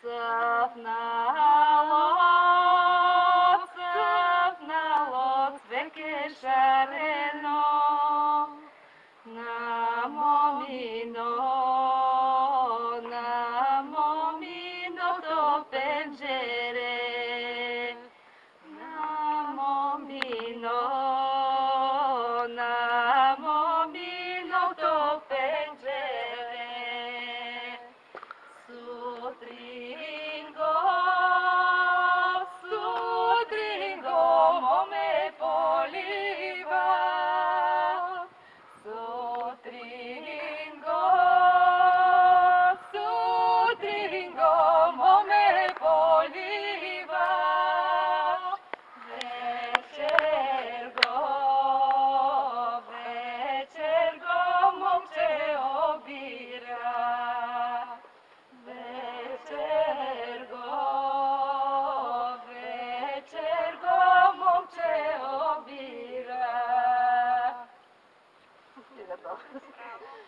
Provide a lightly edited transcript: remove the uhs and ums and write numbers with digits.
Цъфнало цвеке шарено на моминото пенджере, на моминото пенджере. Сутринго, моме полива. Suttringo, momme poliva. Večergo, momče obira. Večergo, momče obira.